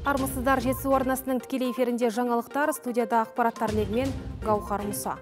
Армысыздар, жетісу арнасының тікелей эфирінде жаңалықтар, студияда ақпараттар легімен Гаухар Мұса.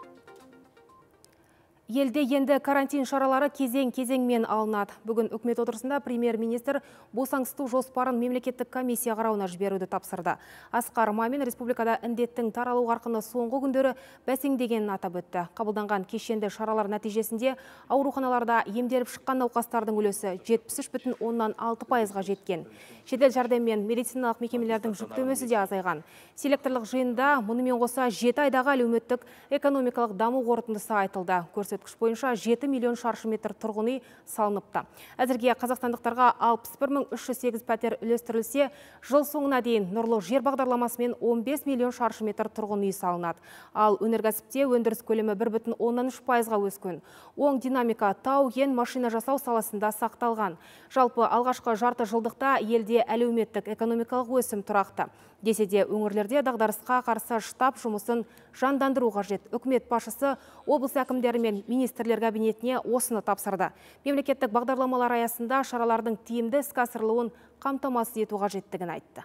Елде енді карантин шаралары кезең-кезеңмен алынады. Бүгін үкімет отырысында премьер-министр босаңсыту жоспарын мемлекеттік комиссия қарауына жіберуді тапсырды. Асқар Мамин республикада індеттің таралу қарқыны соңғы күндері бәсеңдегенін атап өтті. Қабылданған кешенді шаралар нәтижесінде ауруханаларда емделіп шыққан науқастардың үлесі 73,6%-ға жеткен. Жедел жәрдеммен медициналық мекемелердің жүктемесі де азайған. Селекторлық жиында мұнымен қоса 7 айдағы әлеуметтік экономикалық даму қорытындысы айтылды. Көрсеткіш бойынша 7 миллион шаршы метр тұрғын үй салыныпты. Әзірге қазақстандықтарға 61.308 пәтер үлестірілсе, жыл соңына дейін нұрлы жер бағдарламасымен 15 миллион шаршы метр тұрғын үй салынады. Ал өнеркәсіпте өндіріс көлемі 1,13%-ға өскен. Оң динамика тау-кен машина жасау саласында сақталған. Жалпы алғашқы жарты жылдықта елде әлеуметтік экономикалық өсім тұрақты. Десе де өңірлерде дағдарысқа қарсы штаб жұмысын жандандыру қажет. Үкімет басшысы облыс әкімдері мен министрлер кабинетіне осыны тапсырды. Мемлекеттік бағдарламалар аясында шаралардың тиімді іске асырылуын қамтамасыз ету қажеттігін айтты.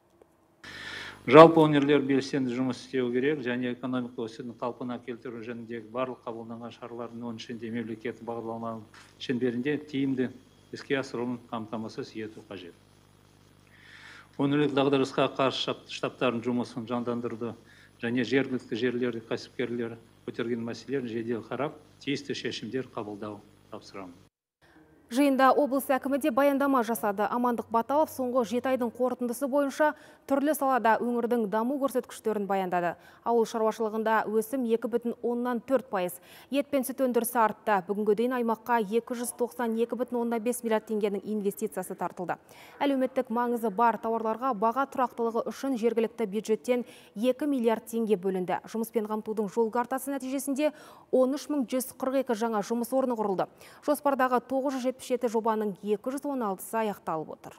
Жалпы өңірлер белсенді жұмыс істеу керек және экономика өсімін қалпына келтіру жөніндегі барлық қабылданған шаралардың оның ішінде мемлекеттік бағдарламалар шеңберінде тиімді іске асырылуын қамтамасыз ету қажет. Өңірлік дағдарысқа қарсы штабтардың жұмысын жандандыруды және жергілікті жерлерді кәсіпкерлер көтерген мәселелерін жедел қарап, тиісті шешімдер қабылдау тапсырамын. Жиында облыс әкімі де баяндама жасады. Амандық Баталов соңғы 7 айдың қорытындысы бойынша түрлі салада өңірдің даму көрсеткіштерін баяндады. Ауыл шаруашылығында өсім 2,4%. Ет пен сүт өндірісі артты. Бүгінгі дейін аймаққа 292,5 миллиард теңгенің инвестициясы тартылды. Әлеуметтік маңызы бар тауарларға баға тұрақтылығы үшін жергілікті бюджеттен 2 миллиард теңге бөлінді. Жұмыспен қамтудың жол картасы нәтижесінде 13.142 жаңа жұмыс орны құрылды. Жоспардағы 977 жобаның 216-сы аяқталып отыр.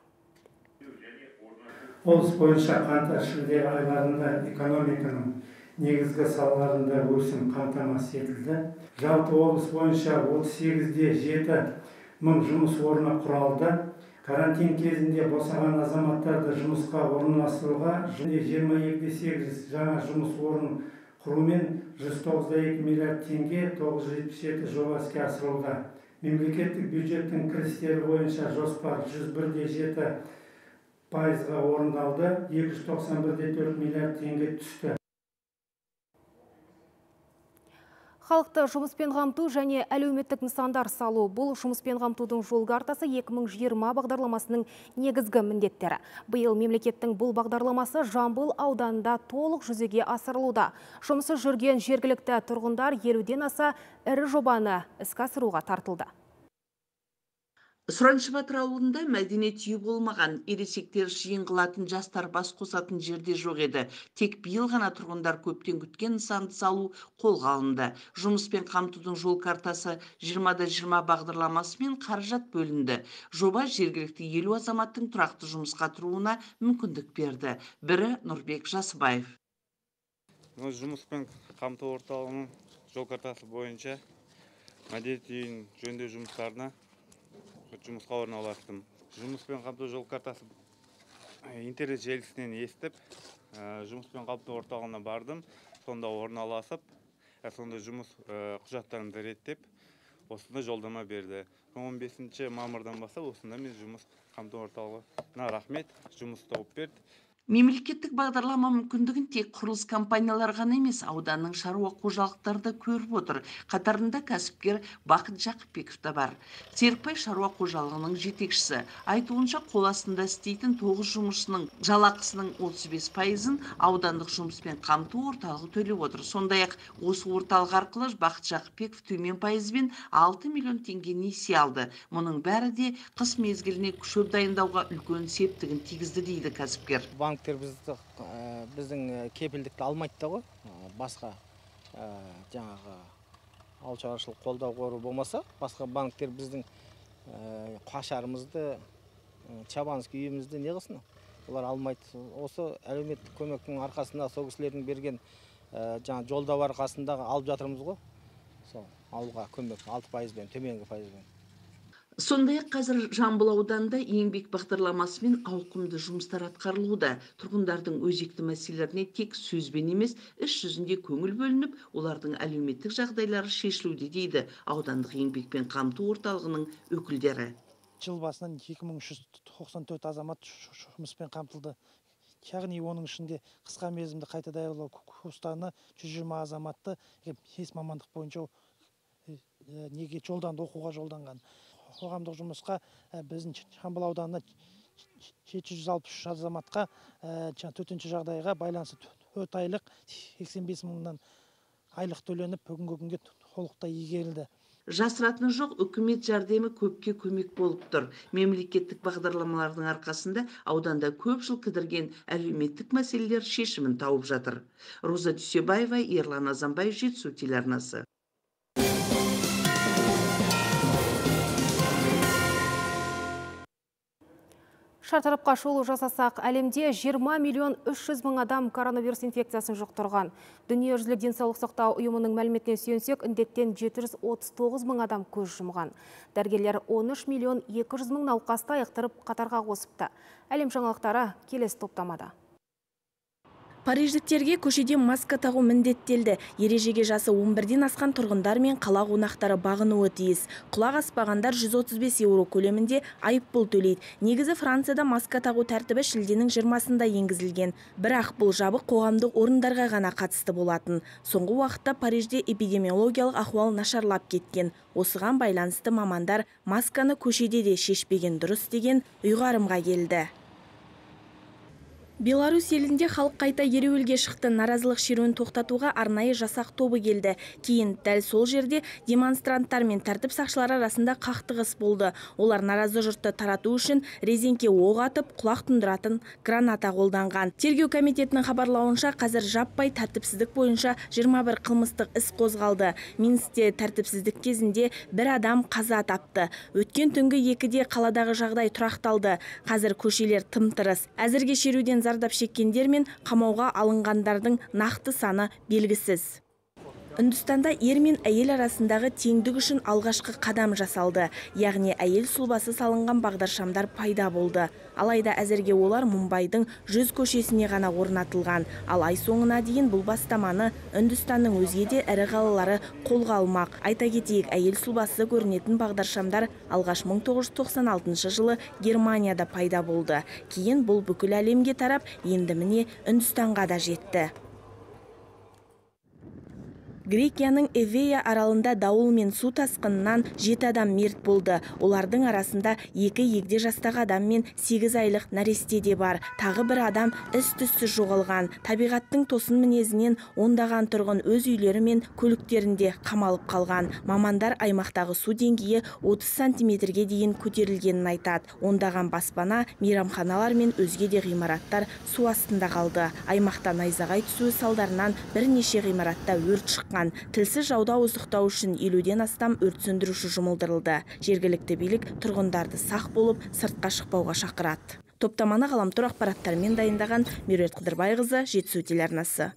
Облыс бойынша қаңтар-шілде айларында экономиканың негізгі салаларында өсім қамтамасыз етілді. Жалпы облыс бойынша 38-де 7 мың жұмыс орны құралды. Карантин кезінде босаған азаматтарды жұмысқа орналастыруға 22-де 8 жаңа жұмыс орнын құрумен 192 миллиард теңге 977 жоба іске асырылды. Мемлекеттік бюджеттің кірістері бойынша жоспар 101-де 7%-ға орындалды, 291-де 4 миллиард теңге түсті. Халықты жұмыспен қамту және әлеуметтік нысандар салу. Бұл жұмыспен қамтудың жол картасы 2020 бағдарламасының негізгі міндеттері. Биыл мемлекеттің бұл бағдарламасы Жамбыл ауданында толық жүзеге асырылуда. Жұмысы жүрген жергілікті тұрғындар 50-ден аса ірі жобаны іске асыруға тартылды. Сұраншыбатыр ауылында мәдениет үйі болмаған, ересектер жиын қылатын, жастар бас қосатын жерде жоқ еді. Тек биыл ғана тұрғындар көптен күткен нысанды салу қолға алынды. Жұмыспен қамтудың жол картасы 20-20 бағдарламасымен қаражат бөлінді. Жоба жергілікті 50 азаматтың тұрақты жұмысқа тұруына мүмкіндік берді. Бірі Нұрбек Жасыбаев. Жұмыспен қамту орталығының жол картасы бойынша мәдениет үйін жөндеу жұмыстарына жұмысқа орналастым. Жұмыспен қамту жол картасы интернет желісінен естіп, жұмыспен қамту орталығына бардым. Сонда орналасып, сонда жұмыс құжаттарымды реттеп, осында жолдама берді. 15 мамырдан бастап осында мен жұмыс қамту орталығына рахмет, жұмыс тауып берді. Мемлекеттік бағдарлама мүмкіндігін тек құрылыс компаниялар ғана емес, ауданның шаруа қожалықтарды көріп отыр. Қатарында кәсіпкер Бақыт Жақыпбеков та бар. Серікбай шаруа қожалығының жетекшісі. Айтуынша қол астында істейтін 9 жұмысшының жалақысының 35%-ын аудандық жұмыспен қамту орталығы төлеп отыр. Сондай-ақ осы орталық арқылы Бақыт Жақыпбеков төмен пайызбен 6 миллион теңге несие алды. Мұның бәрі де қыс мезгіліне шөп дайындауға үлкен септігін тигізді дейді кәсіпкер. Банктер біздің кепілдікті алмайды да ғой, басқа жаңағы ауыл шаруашылық қолдау қоры болмаса, басқа банктер біздің қашарымызды, Чабанский үйімізді не қылсын? Олар алмайды. Осы әлеуметтік көмектің арқасында, сол кісілердің берген жолдау арқасында алып жатырмыз ғой. Сол ауылға көмек 6%-бен, төменгі пайызбен. Сондай-ақ қазір Жамбыл ауданында еңбек бағдарламасы мен ауқымды жұмыстар атқарылуда. Тұрғындардың өзекті мәселелеріне тек сөзбен емес, іс жүзінде көңіл бөлініп, олардың әлеуметтік жағдайлары шешілуде дейді аудандық еңбекпен қамту орталығының өкілдері. Жыл басынан 2394 азамат жұмыспен қамтылды. Яғни оның ішінде қысқа мерзімді қайта даярлау курстарына 120 азаматты 5 мамандық бойынша неге оқуға жолданған. Қоғамдық жұмысқа біздің Жамбыл ауданына 763 азаматқа төтенше жағдайға байланысты 4 айлық 85 мыңнан айлық төленіп, бүгінгі күнге толықтай игерілді. Жасыратыны жоқ, үкімет жәрдемі көпке көмек болып тұр. Мемлекеттік бағдарламалардың арқасында ауданда көп жыл кідірген әлеуметтік мәселелер шешімін тауып жатыр. Роза Дүйсебаева, Ерлан Азанбай, Жетісу телеарнасы. Шартарапқа шолу жасасақ, әлемде 20 миллион 300 мың адам коронавирус инфекциясын жұқтырған. Дүниежүзілік денсаулық сақтау ұйымының мәліметіне сүйенсек, індеттен 739 мың адам көз жұмған. Дәрігерлер 13 миллион 200 мың науқасты айықтырып қатарға қосыпты. Әлем жаңалықтары келесі топтамада. Париждіктерге көшеде маска тағу міндеттелді. Ережеге жасы 11-ден асқан тұрғындар мен қала қонақтары бағынуы тиіс. Құлақ аспағандар 135 еуро көлемінде айыппұл төлейді. Негізі Францияда маска тағу тәртібі шілденің 20-сында енгізілген. Бірақ бұл жабық қоғамдық орындарға ғана қатысты болатын. Соңғы уақытта Парижде эпидемиологиялық ахуал нашарлап кеткен. Осыған байланысты мамандар масканы көшеде де шешпеген дұрыс деген ұйғарымға келді. Беларусь елінде халық қайта ереуілге шықты. Наразылық шеруін тоқтатуға арнайы жасақ тобы келді. Кейін дәл сол жерде демонстранттар мен тәртіп сақшылары арасында қақтығыс болды. Олар наразы жұртты тарату үшін резеңке оқ атып, құлақ тұндыратын граната қолданған. Тергеу комитетінің хабарлауынша, қазір жаппай тәртіпсіздік бойынша 21 қылмыстық іс қозғалды. Минскте тәртіпсіздік кезінде бір адам қаза тапты. Өткен түнгі 2-де қаладағы жағдай тұрақталды. Қазір көшелер тым-тырыс. Әзірге шеруден зардап шеккендер мен қамауға алынғандардың нақты саны белгісіз. Үндістанда ер мен әйел арасындағы теңдік үшін алғашқы қадам жасалды. Яғни әйел сұлбасы салынған бағдаршамдар пайда болды. Алайда әзірге олар Мумбайдың 100 көшесіне ғана орнатылған. Ал ай соңына дейін бұл бастаманы Үндістанның өзге де ірі қалалары қолға алмақ. Айта кетейік, әйел сұлбасы көрінетін бағдаршамдар алғаш 1996 жылы Германияда пайда болды. Кейін бұл бүкіл әлемге тарап, енді міне Үндістанға да жетті. Грекияның Эвея аралында дауыл мен су тасқынынан 7 адам мерт болды. Олардың арасында 2 егде жастағы адам мен 8 айлық нәресте де бар. Тағы бір адам із-түзсіз жоғалған. Табиғаттың тосын мінезінен ондаған тұрғын өз үйлері мен көліктерінде қамалып қалған. Мамандар аймақтағы су деңгейі 30 сантиметрге дейін көтерілгенін айтады. Ондаған баспана, мейрамханалар мен өзге де ғимараттар су астында қалды. Аймақта найзағай түсуі салдарынан бірнеше ғимаратта өрт шыққан. Тілсіз жауды ауыздықтау үшін 50-ден астам өрт сөндіруші жұмылдырылды. Жергілікті билік тұрғындарды сақ болып, сыртқа шықпауға шақырады. Топтаманы ғаламтор ақпараттармен дайындаған Меруерт Қыдырбайқызы, Жетісу телеарнасы.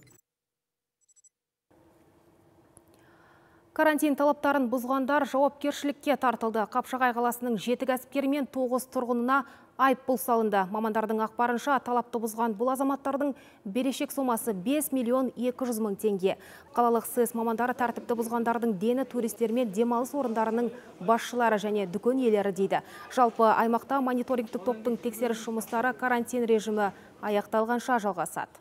Карантин талаптарын бұзғандар жауапкершілікке тартылды. Қапшағай қаласының 7 кәсіпкері мен 9 тұрғынына айыппұл салынды. Мамандардың ақпарынша талапты бұзған бұл азаматтардың берешек сомасы 5 миллион 200 мың теңге. Қалалық СЭС мамандары тәртіпті бұзғандардың дені туристер мен демалыс орындарының басшылары және дүкен иелері дейді. Жалпы аймақта мониторингтік топтың тексеріс жұмыстары карантин режимі аяқталғанша жалғасады.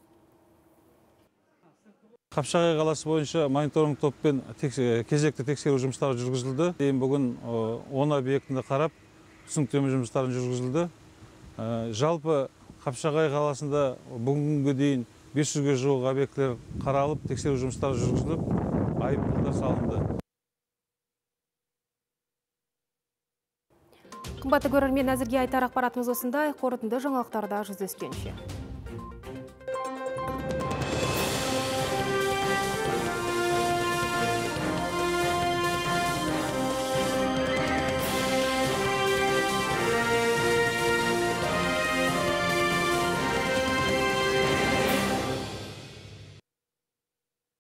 Қапшағай қаласы бойынша мониторинг топпен кезекті тексеру жұмыстары жүргізілді. Бүгін 10 объектіні қарап, түсініктеме жұмыстарын жүргізілді. Жалпы Қапшағай қаласында бүгінгі дейін 500-ге жуық объектілер қаралып, тексеру жұмыстары жүргізіліп, айыппұлдар салынды. Қымбатты көрермен, әзірге айтар ақпаратымыз осындай. Қорытынды жаңалықтарда жүздескенше.